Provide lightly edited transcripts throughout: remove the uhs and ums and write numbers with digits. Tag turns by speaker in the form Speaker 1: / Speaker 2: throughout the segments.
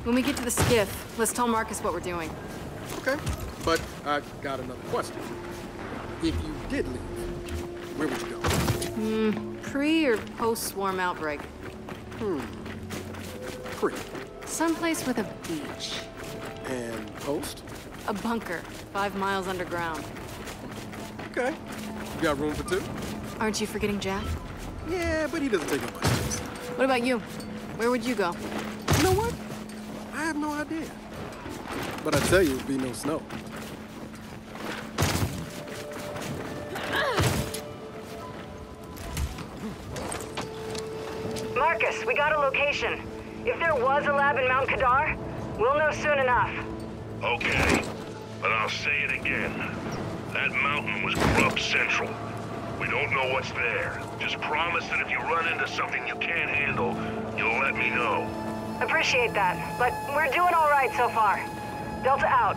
Speaker 1: When we get to the skiff, let's tell Marcus what we're doing.
Speaker 2: Okay, but I got another question. If you did leave, where would you go?
Speaker 1: Pre or post-swarm outbreak?
Speaker 2: Pre.
Speaker 1: Someplace with a beach.
Speaker 2: And post?
Speaker 1: A bunker, 5 miles underground.
Speaker 2: Okay. You got room for 2?
Speaker 1: Aren't you forgetting Jack?
Speaker 2: Yeah, but he doesn't take up much space.
Speaker 1: What about you? Where would you go?
Speaker 2: You know what? I have no idea. But I tell you, it'd be no snow.
Speaker 3: Marcus, we got a location. If there was a lab in Mount Kadar, we'll know soon enough.
Speaker 4: Okay, but I'll say it again. That mountain was Grub Central. We don't know what's there. Just promise that if you run into something you can't handle, you'll let me know.
Speaker 3: Appreciate that, but we're doing all right so far. Delta out.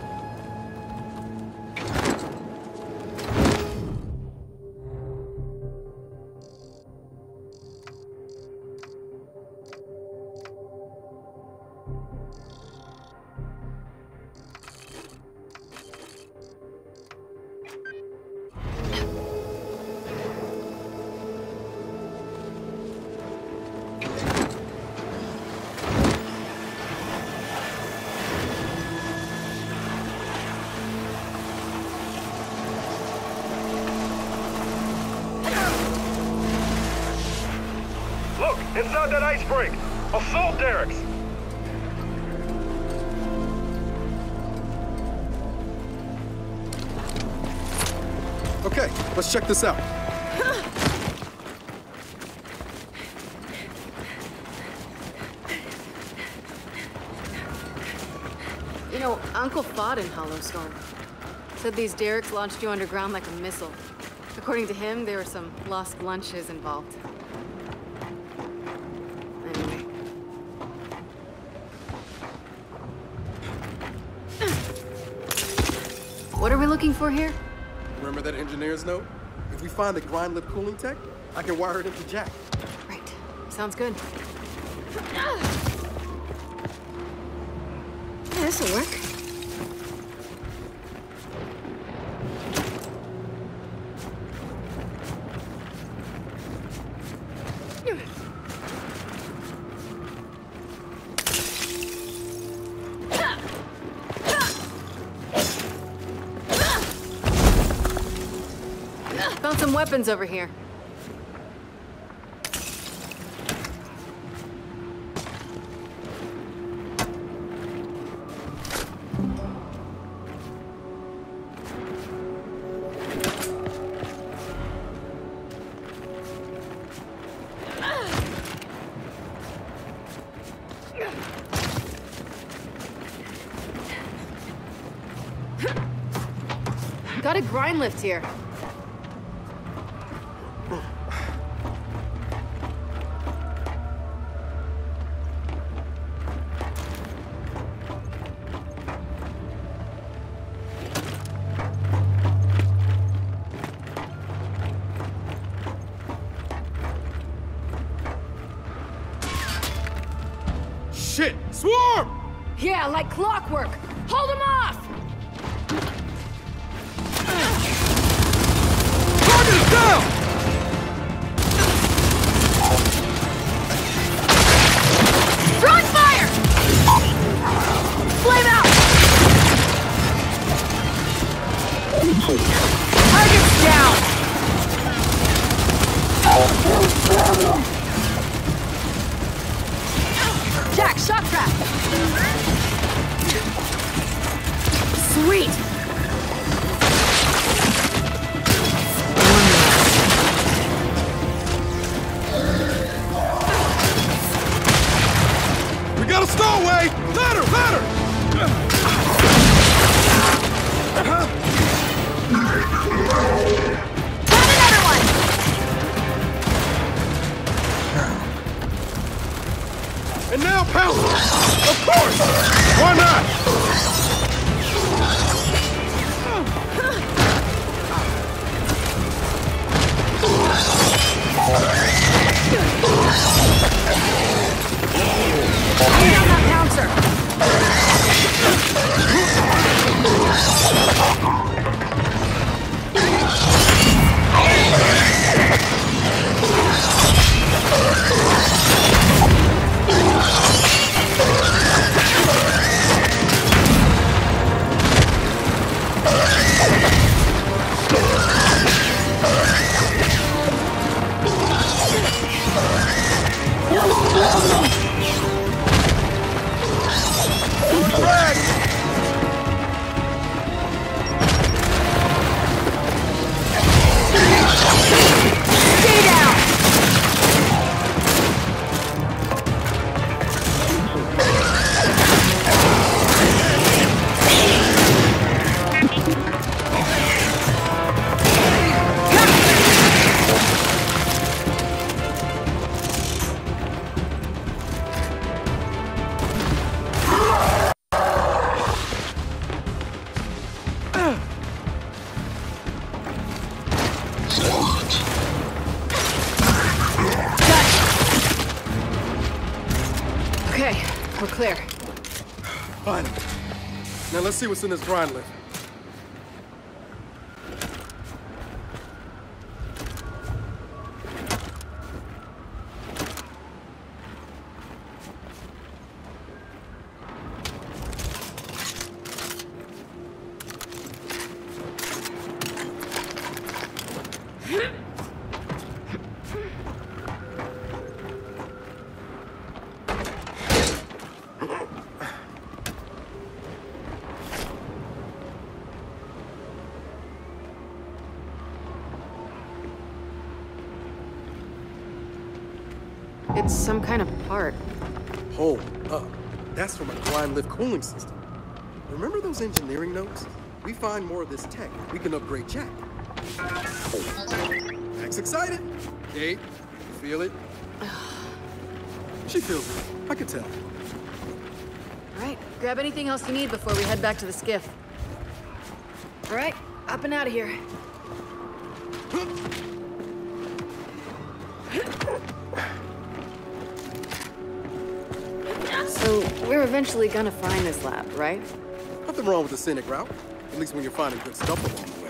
Speaker 4: Look, inside that ice break! Assault derricks!
Speaker 2: Okay, let's check this out.
Speaker 1: You know, Uncle fought in Hollowstorm. Said these derricks launched you underground like a missile. According to him, there were some lost lunches involved. Anyway. What are we looking for here?
Speaker 2: Remember that engineer's note? If we find the grind lift cooling tech, I can wire it into Jack.
Speaker 1: Right. Sounds good. Yeah, this'll work. Found some weapons over here. Got a grind lift here.
Speaker 2: Shit! Swarm!
Speaker 1: Yeah, like clockwork. Hold him off!
Speaker 2: Target is down!
Speaker 1: Throwing fire! Flame out! Target's down! Jack, shock trap! Sweet!
Speaker 2: We got a stowaway! Ladder! Ladder!
Speaker 1: Got another one!
Speaker 2: And now pounce! Of course! Why not?
Speaker 1: Bring down that pouncer! Okay, we're clear.
Speaker 2: Fine. Now let's see what's in this grind lift.
Speaker 1: It's some kind of part.
Speaker 2: Hold up. That's from a grind lift cooling system. Remember those engineering notes? We find more of this tech, we can upgrade Jack. Max excited? Kate, you feel it? She feels it. I could tell.
Speaker 1: All right, grab anything else you need before we head back to the skiff. All right, up and out of here. So, we're eventually gonna find this lab, right?
Speaker 2: Nothing wrong with the scenic route. At least when you're finding good stuff along the way.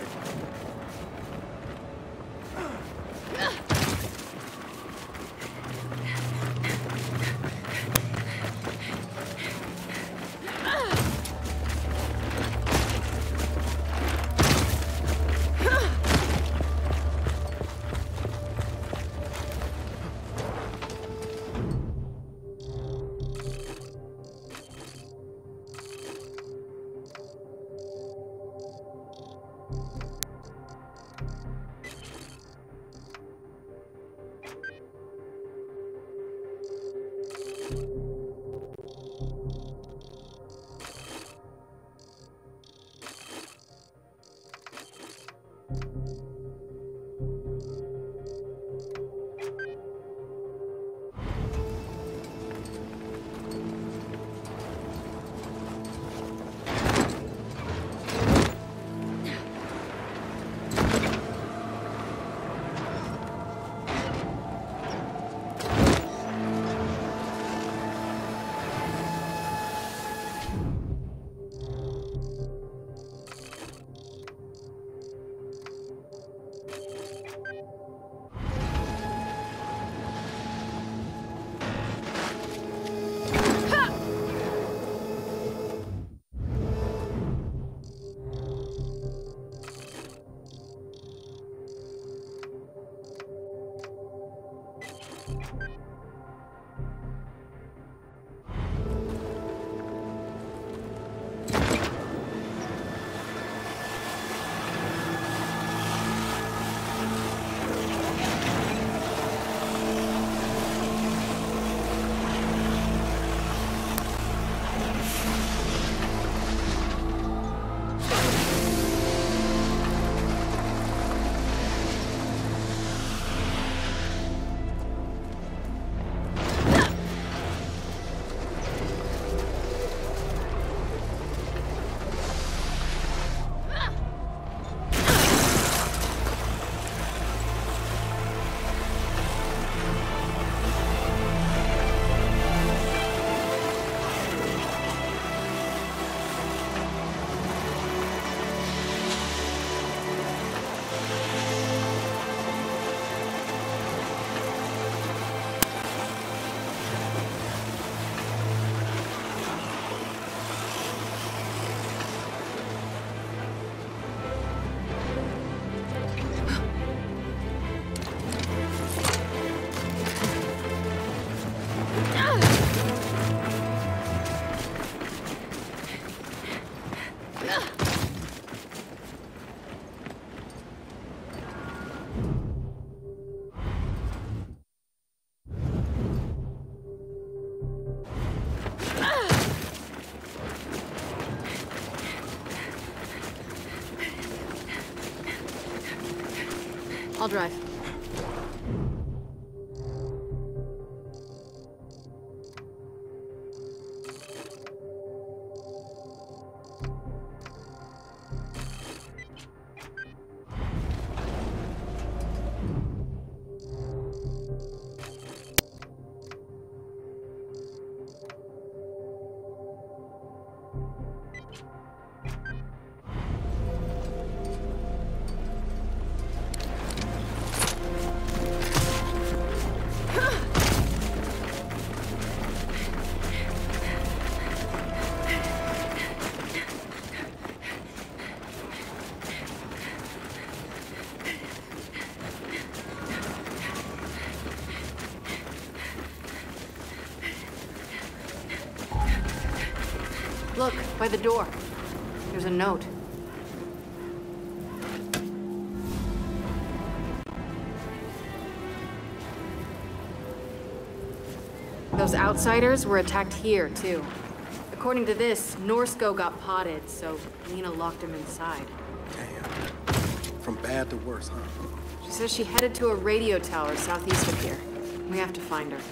Speaker 1: I'll drive. Look, by the door. There's a note. Those outsiders were attacked here, too. According to this, Norsco got potted, so Lena locked him inside.
Speaker 2: Damn. From bad to worse, huh?
Speaker 1: She says she headed to a radio tower southeast of here. We have to find her.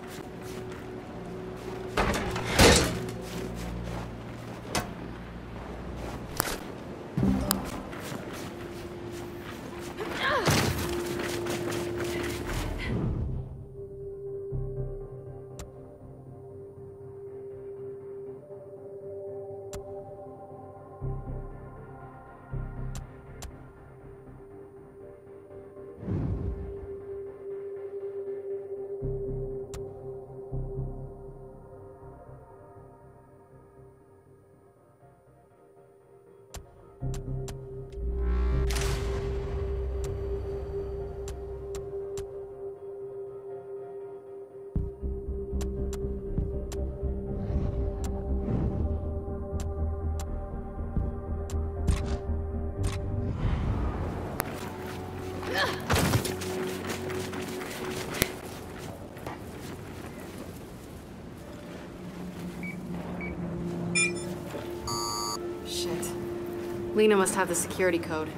Speaker 1: Shit. Lena must have the security code.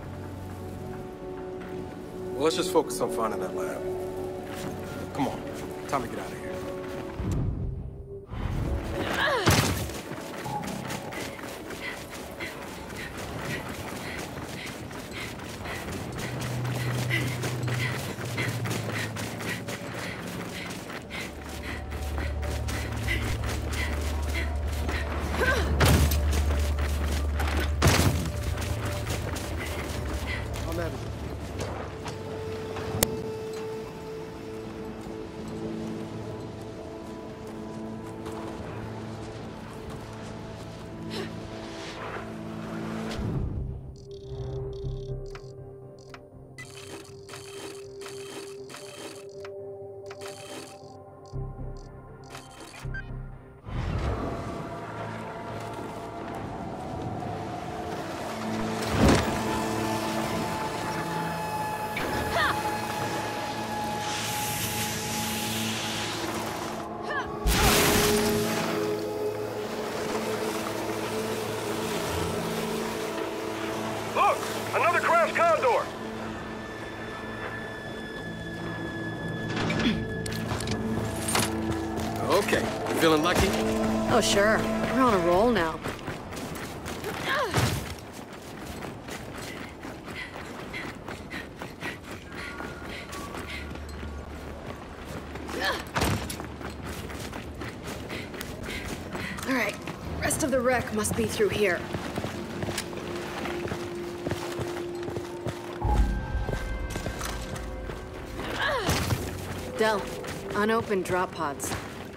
Speaker 2: Well, let's just focus on finding that lab. Come on. Time to get out of here.
Speaker 4: Another Crown Condor!
Speaker 2: Okay, you feeling lucky?
Speaker 1: Oh, sure. We're on a roll now. All right, rest of the wreck must be through here. Del, unopened drop pods.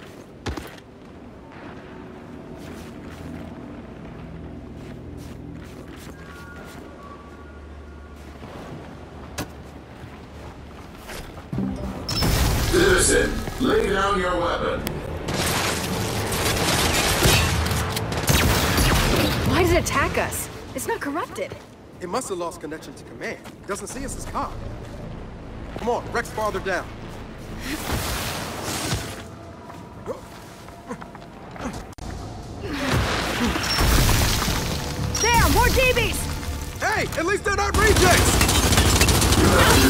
Speaker 5: Citizen, lay down your weapon.
Speaker 1: Why did it attack us? It's not corrupted.
Speaker 2: It must have lost connection to command. It doesn't see us as cop. Come on, Rex farther down.
Speaker 1: There, more DBs!
Speaker 2: Hey, at least they're not rejects!
Speaker 5: You have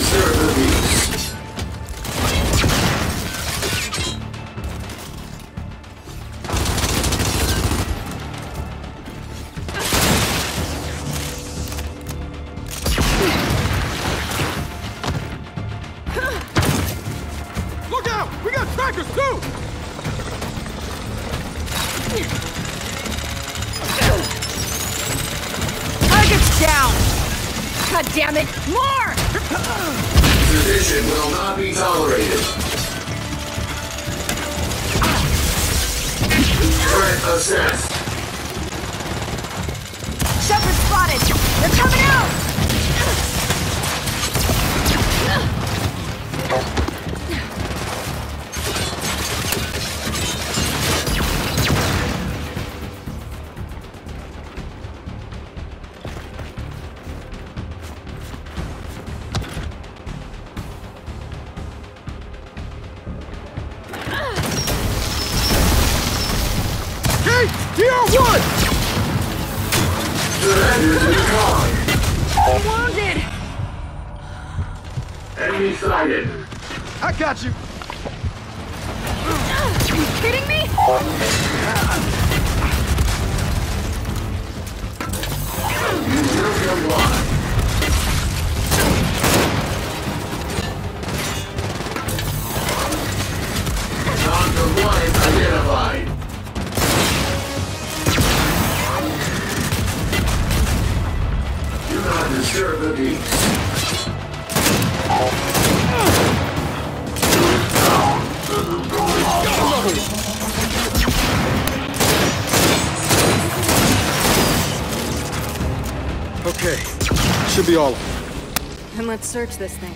Speaker 2: Strikers, too!
Speaker 6: Target's down! God damn it! More!
Speaker 5: Sedition will not be tolerated. Threat assessed.
Speaker 6: Shepard spotted! They're coming out!
Speaker 2: DR1!
Speaker 5: Surrender to the cause.
Speaker 6: I'm wounded!
Speaker 5: Enemy sighted.
Speaker 2: I got you!
Speaker 6: Are you kidding me?
Speaker 5: Non-compliant. Non-compliant identified. Do not disturb the peace.
Speaker 2: Okay, should be all of them.
Speaker 1: Then let's search this thing.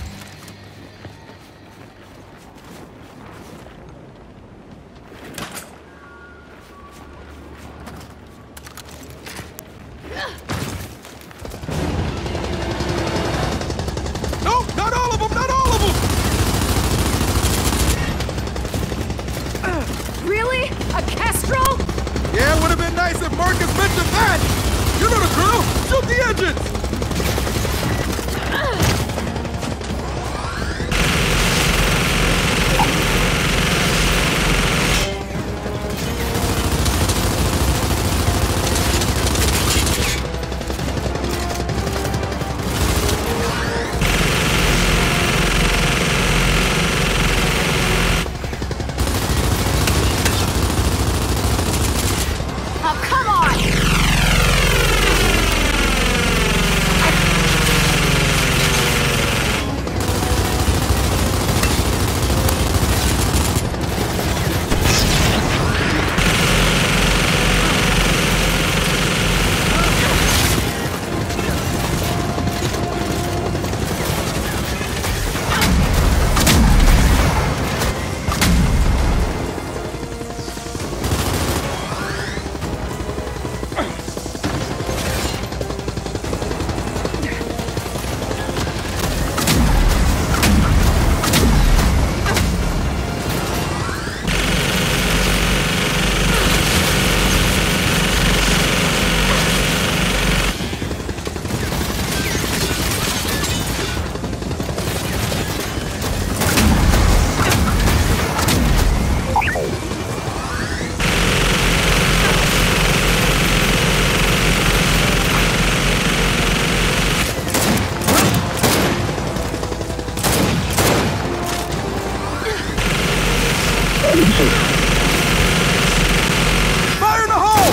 Speaker 2: No, not all of them, not all of them!
Speaker 6: Really? A Kestrel?
Speaker 2: Yeah, it would have been nice if Marcus mentioned that! You know the drill! Shoot the engines!
Speaker 6: Oh, come on!
Speaker 2: Fire in the hole!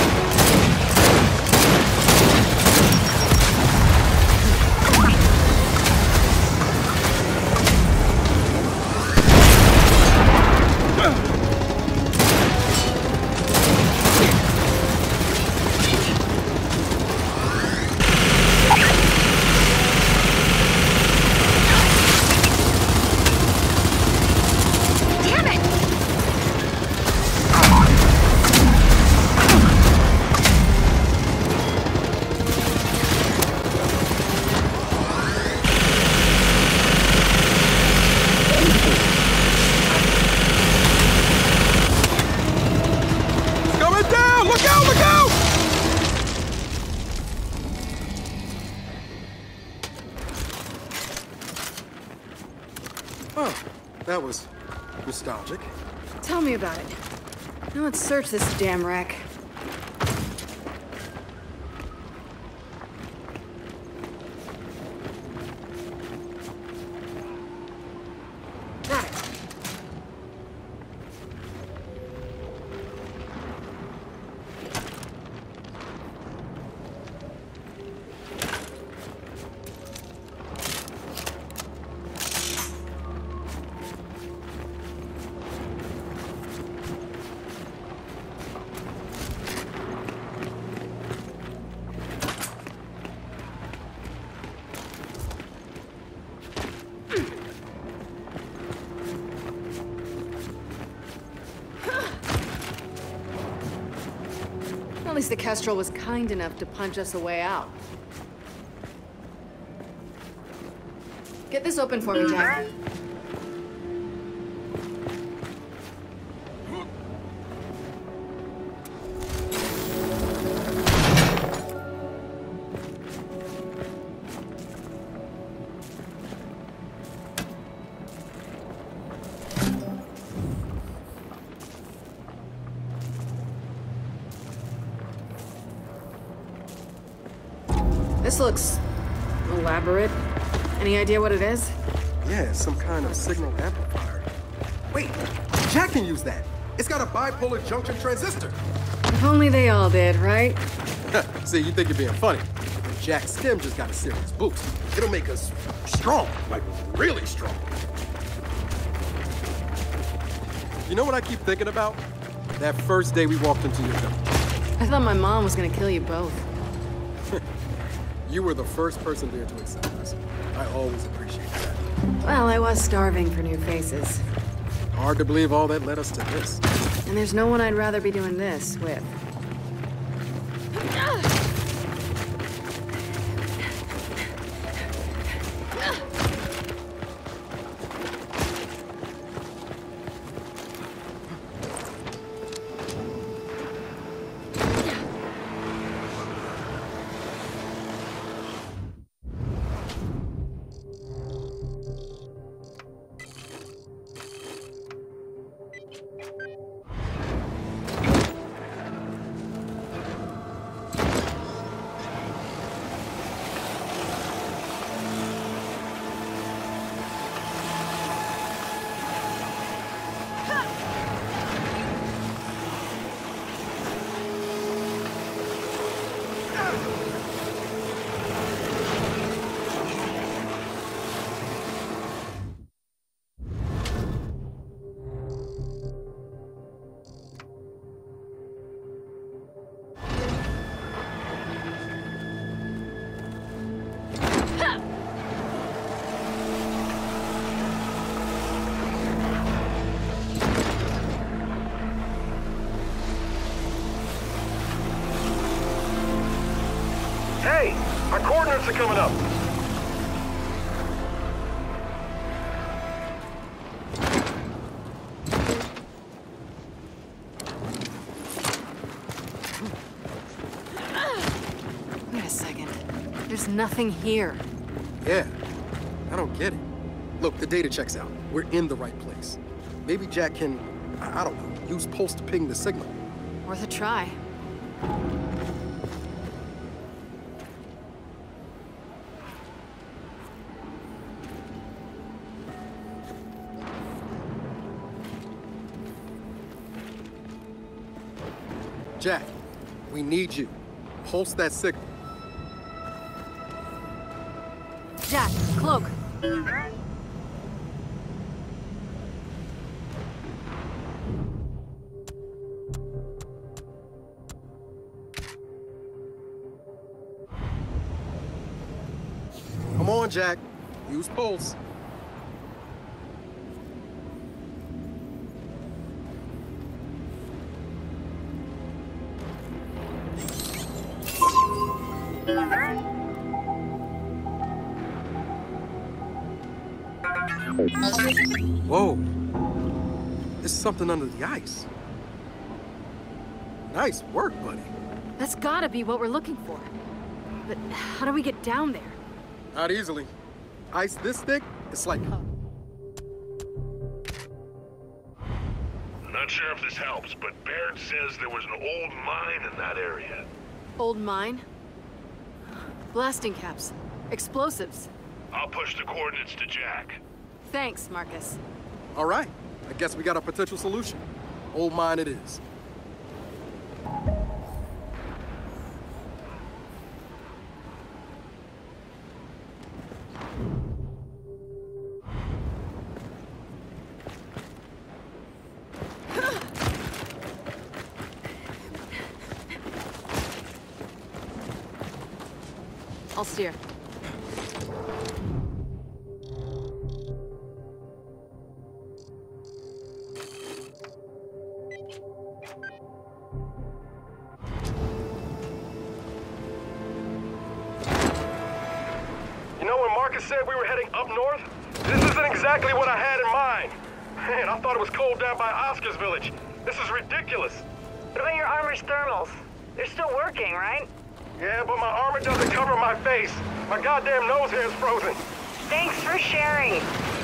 Speaker 6: Damn it!
Speaker 2: Coming down! Look out, look out! Oh, that was nostalgic.
Speaker 1: Tell me about it. Now let's search this damn wreck. Got it. least the Kestrel was kind enough to punch us a way out. Get this open for me, Jack. This looks elaborate. Any idea what it is?
Speaker 2: Yeah, it's some kind of signal amplifier. Wait, Jack can use that. It's got a bipolar junction transistor.
Speaker 1: If only they all did, right?
Speaker 2: See, you think you're being funny. But Jack's stem just got a serious boost. It'll make us strong, like really strong. You know what I keep thinking about? That first day we walked into your village.
Speaker 1: I thought my mom was gonna kill you both.
Speaker 2: You were the first person there to accept us. I always appreciate that.
Speaker 1: Well, I was starving for new faces.
Speaker 2: Hard to believe all that led us to this.
Speaker 1: And there's no one I'd rather be doing this with.
Speaker 4: Hey, our coordinates are coming up.
Speaker 1: Wait a second. There's nothing here.
Speaker 2: Yeah, I don't get it. Look, the data checks out. We're in the right place. Maybe Jack can, I don't know, use pulse to ping the signal.
Speaker 1: Worth a try.
Speaker 2: Jack, we need you. Pulse that signal.
Speaker 1: Jack, cloak.
Speaker 2: Come on, Jack. Use pulse. Whoa. There's something under the ice. Nice work, buddy.
Speaker 1: That's gotta be what we're looking for. But how do we get down there?
Speaker 2: Not easily. Ice this thick, it's like...
Speaker 4: Not sure if this helps, but Baird says there was an old mine in that area.
Speaker 1: Old mine? Blasting caps. Explosives.
Speaker 4: I'll push the coordinates to Jack.
Speaker 1: Thanks, Marcus.
Speaker 2: All right. I guess we got a potential solution. Old mine it is.
Speaker 1: I'll steer.
Speaker 7: Marcus said we were heading up north? This isn't exactly what I had in mind. Man, I thought it was cold down by Oscar's village. This is ridiculous.
Speaker 3: What about your armor's thermals? They're still working, right?
Speaker 7: Yeah, but my armor doesn't cover my face. My goddamn nose hair's frozen.
Speaker 3: Thanks for sharing.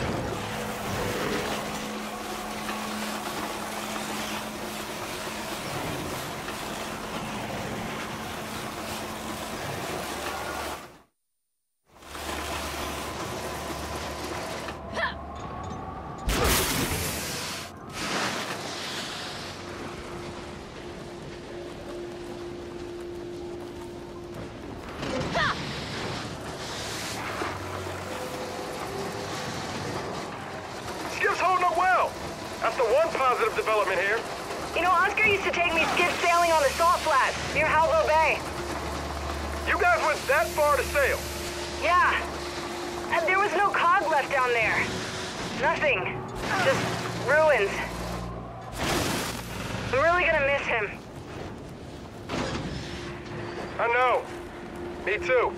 Speaker 7: Skip's holding up well. That's the one positive development here.
Speaker 3: You know, Oscar used to take me skip sailing on the salt flats near Halvo Bay.
Speaker 7: You guys went that far to sail?
Speaker 3: Yeah. And there was no cog left down there. Nothing. Just ruins. I'm really gonna miss him.
Speaker 7: I know. Me too.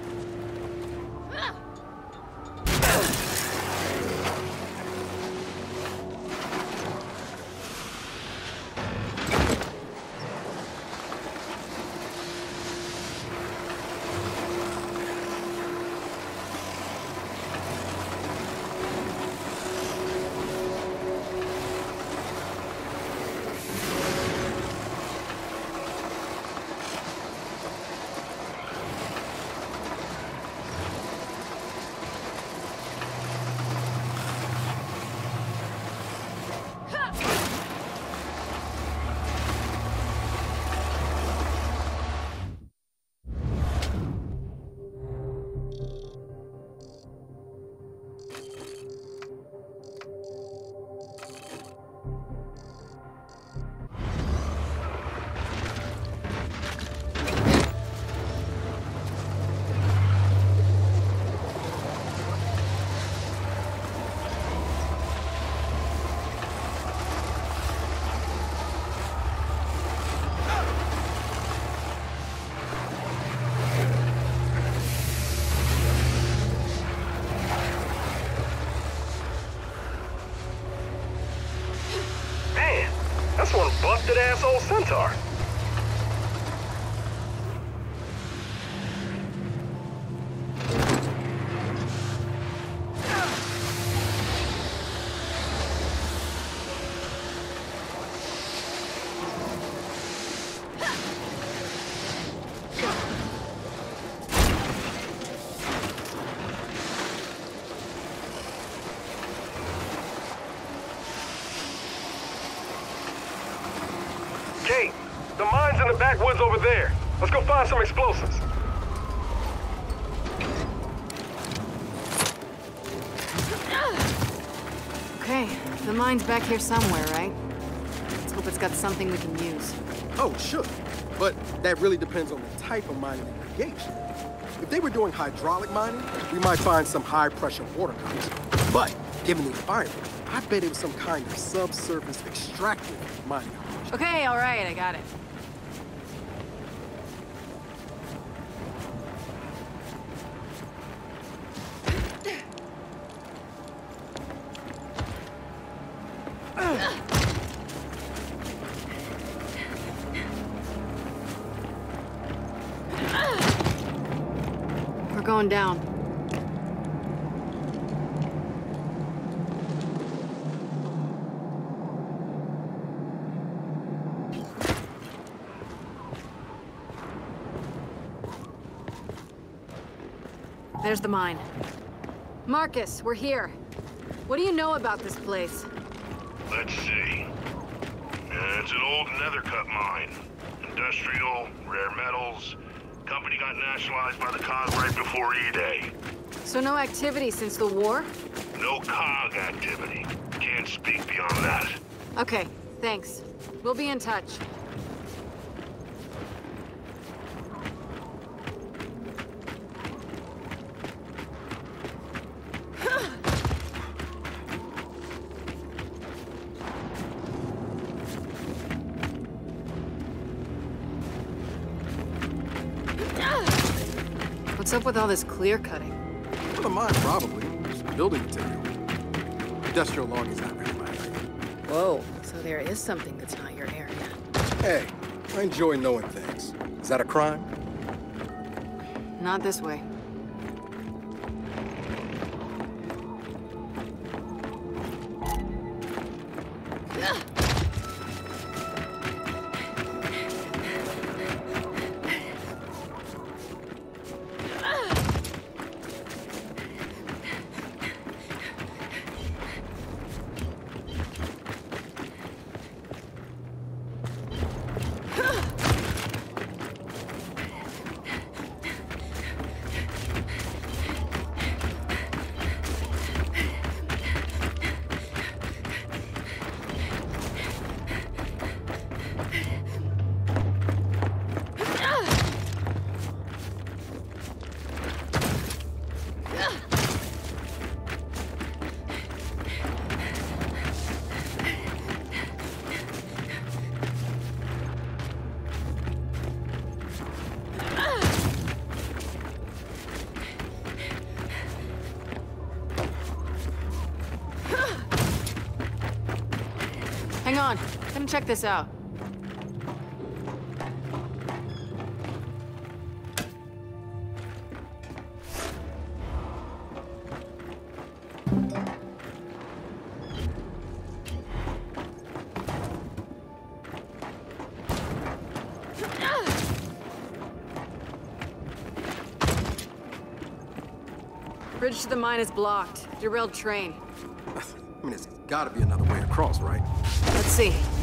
Speaker 7: That's one busted-ass old centaur. Kate, the mine's in the backwoods over there. Let's go find some explosives.
Speaker 1: Okay, the mine's back here somewhere, right? Let's hope it's got something we can use.
Speaker 2: Oh, sure. But that really depends on the type of mining they engage in. If they were doing hydraulic mining, we might find some high-pressure water columns. But given the environment, I bet it was some kind of subsurface extractive mining.
Speaker 1: Okay, all right, I got it. We're going down. There's the mine. Marcus, we're here. What do you know about this place?
Speaker 4: Let's see. It's an old nether cut mine. Industrial, rare metals. Company got nationalized by the COG right before E-Day.
Speaker 1: So no activity since the war?
Speaker 4: No COG activity. Can't speak beyond that.
Speaker 1: Okay, thanks. We'll be in touch. What's up with all this clear cutting?
Speaker 2: Another mine, probably. Just building material. Industrial logging's not really my area.
Speaker 1: Whoa, so there is something that's not your area.
Speaker 2: Hey, I enjoy knowing things. Is that a crime?
Speaker 1: Not this way. Hang on, come check this out. Bridge to the mine is blocked. Derailed train.
Speaker 2: I mean, there's gotta be another way across, right?
Speaker 1: Let's see.